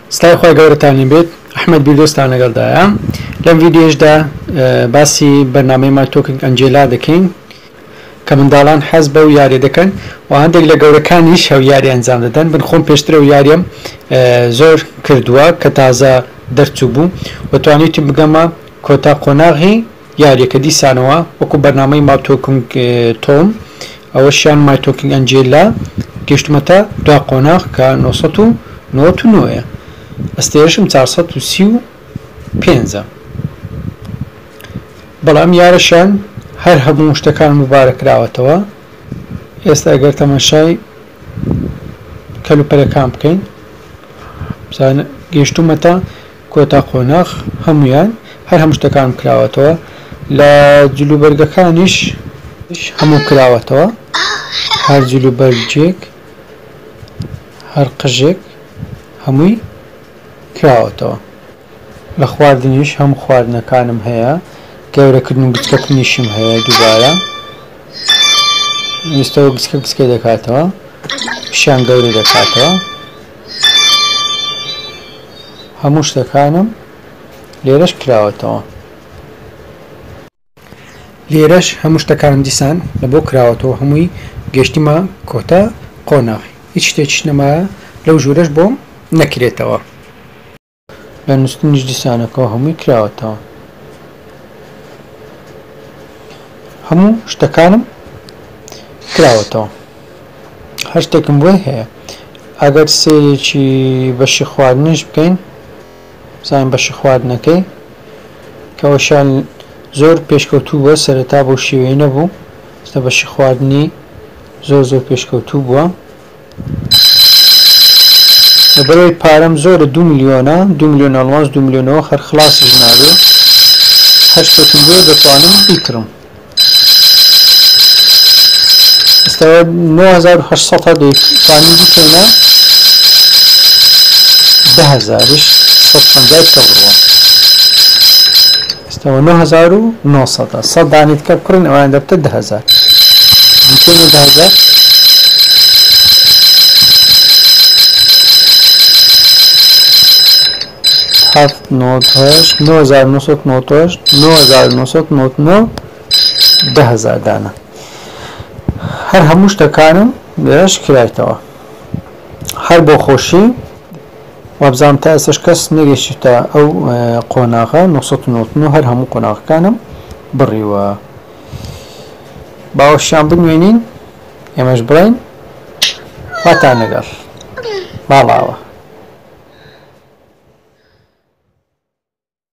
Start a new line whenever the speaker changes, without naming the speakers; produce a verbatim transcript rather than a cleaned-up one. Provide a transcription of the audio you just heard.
سلای خوای گەورەتانی بێت ئەحمەد بیردۆستان لەگەڵدایە لەم ڤیدیۆشدا باسی بەرنامەی مای تۆکینگ ئەنجێلا دەکەین کە منداڵان حەز بە و یاری دەکەن و هەندێک لە گەورەکانیش هەو یاری ئەنجام دەدەن بن خۆم پێشترە و یاریم زۆر کردووە کە تازە دەرچوو بوو و توانیتی بگەمە کۆتا قۆناغی یاریەکە دیسانەوە وەکو بەرنامەی مای تۆکینگ تۆم ئەوەشیان مای تۆکینگ ئەنجێلا گەشتمەتە دوا قۆناغ کە نۆ سەد و نۆڤەت و نۆیە ئەستێرشم چوار سەد و سی و پێنجە بەڵام یارەشان هەر هەموو شتەکان مبارەکراوەتەوە. ئێستا ئەگەر تەماشای کەلوپەلەکان بکەین بزانە گەیشتومەتە کۆتا قۆناغ هەمویان هەر هەموو شتەکان کراوەتەوە لە جلوبەرگەکانیش هەموو کراوەتەوە هەر جلوبەرجێک هەر قژێک هەمووی کراوەتەوە. لە خواردنیش هەموو خواردنەکانم هەیە گەورەکردن و گچکەکردنیشم هەیە دووبارە ئێستاەوە گچکە گچکە دەکاتەوە پیشیان گەورە دەکاتەوە هەموو شتەکانم لێرەش کراوەتەوە. لێرەش هەموو شتەکانم دیسان لە بۆ کراوەتەوە هەمووی گەشتیمە کۆتا قۆناغی هیچ شتێکیش نەمایە لەو ژوورەش بۆم نەکرێتەوە. لە نووسنیش دیسانەکەەوە هەمووی کراوەتەوە هەموو شتەکانم کراوەتەوە هەر شتێکم بۆی هەیە. ئەگەر سێرێکی بەشی خواردنش بکەین بزانین بەشی خواردنەکەی کەەوەشان زۆر پێشکەوتوو بووە سەرەتا بۆ شێوەی نەبوو ئێستا بەشی خواردنی زۆر زۆر پێشکەوتوو بووە لەبەرەوەی پارەم زۆرە دوو ملیۆنە دوو ملیۆن ئەڵماس دوو ملیۆنەوە هەر خلاصش نابێ هەر شتێکم بۆ دەتوانم بیکڕم. ئێستاەوە نۆ هەزار و هەشت سەد دەتوانین بیکەینە دە هەزاریش سەد و پەنجا کە بڕوە ئێستاەوە نۆ هەزار و نۆ سەدە سەد دانیت کە بکڕین ئەویان دەبتە دە هەزار بیکەینە دە هەزار هەفت نۆ هەشت نۆ هەزار و نۆ سەد و نۆڤەت و هەشت نۆ هەزار و نۆ سەد و نۆڤەت و نۆ دە هەزار دانە هەر هەموو شتەکانم لێرەش کرایتەوە هەر بۆ خۆشی وابزانم تا ئێستاش کەس نەگەیشتە ئەو قۆناغە نۆ سەد و نۆڤەت و نۆ هەر هەموو قۆناغەکانم بڕیوە. باوەشیان بنوێنین ئێمەش بڕین خواتان لەگەڵ باڵاوە.